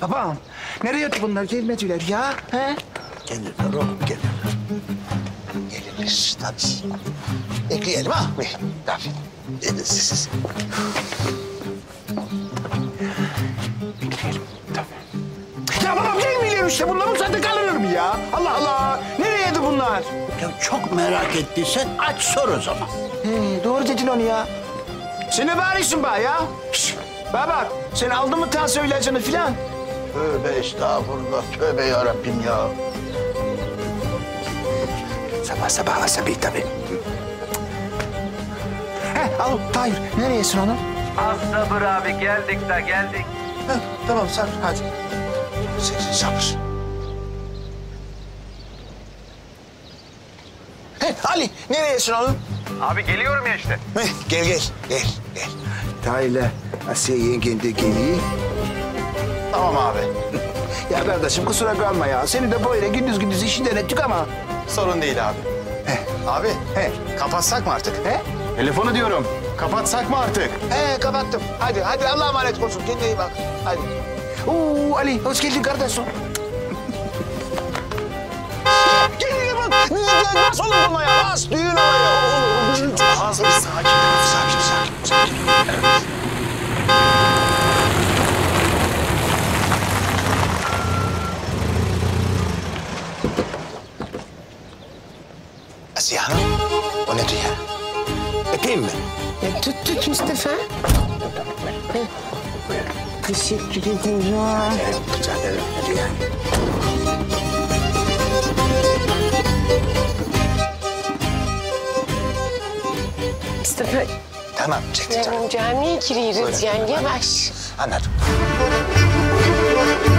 Babam, nereye bunlar? Gelmediler ya. He? Gelirler oğlum, gelirler. Geliriz tabii. Bekleyelim ha. Tabii. Gelin siz. Bekleyelim, tabii. Ya babam gelmiyor işte. Bunlar bu saatte kalır mı ya? Allah Allah. Nereyeydi bunlar? Ya çok merak ettiysen aç sor o zaman. Doğru dedin onu ya. Sen ne bağırıyorsun bana ya? Şişt, bana bak. Sen aldın mı tansiyon ilacını filan? Tövbe estağfurullah, tövbe yarabbim ya. Sabah sabah asabi tabii. Al Tahir. Nereyesin oğlum? Az sabır abi geldik de geldik. Tamam sabır hadi. Sabır. Ali nereyesin oğlum? Abi geliyorum ya işte. Gel. Tahir'le Asiye yengen de geliyor. Tamam abi. Ya kardeşim kusura kalma ya. Seni de böyle gündüz işinden ettik ama. Sorun değil abi. Abi, kapatsak mı artık? He? Telefonu diyorum. Kapatsak mı artık? Kapattım. Hadi Allah'a emanet olsun. Kendine iyi bak. Hadi. Oo Ali hoş geldin kardeşim. Kendine bak. Bas oğlum bana ya. Bas. Düğün havaya. Az bir sakin ol. Sakin. Evet. Asiye Hanım, o nedir ya? Öpeyim mi? Tut Mustafa. Teşekkür ederim. Rica ederim. Hadi ya. Mustafa, Tamam, çekti canım. camiye giriyoruz yani yavaş. Anladım.